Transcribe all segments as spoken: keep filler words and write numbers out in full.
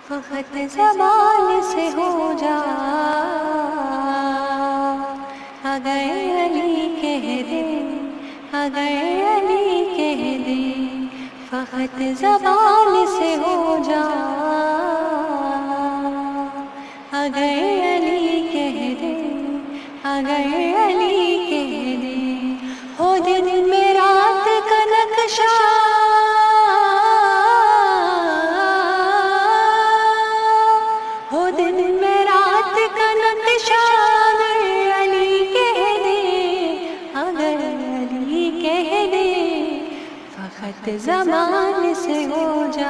فقط زبان سے ہو جا، اگر علی کہہ دے، اگر علی کہہ دے، فقط زبان سے ہو جا، اگر علی کہہ دے، اگر علی کہہ دے، ہو دن میں رات کا نقشہ، ہو دن میں رات کا نقشہ، اگر علی کہہ دے، اگر علی کہہ دے، فقط زبان سے ہو جا،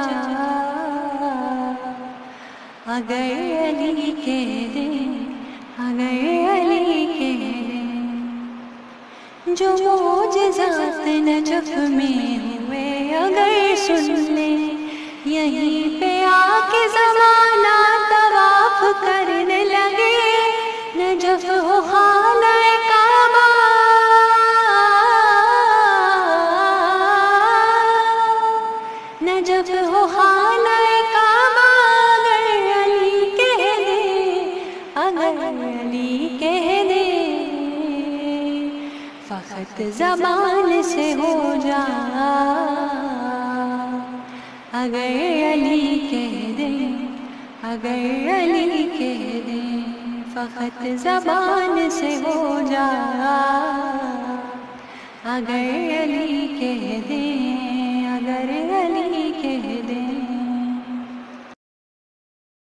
اگر علی کہہ دے، اگر علی کہہ دے۔ جو معجزات نجف میں ہوئے اگر سن لے، یہیں پہ آ کے زمانہ طواف کرنے لگے، نجف ہو خانہ کعبہ، نجف ہو خانہ کعبہ، اگر علی کہہ دے، اگر علی کہہ دے، فقط زبان سے ہو جا، اگر علی کہہ دے، اگر علی کہہ دے، فقط زبان سے ہو جا، اگر علی کہہ دے، اگر علی کہہ دے۔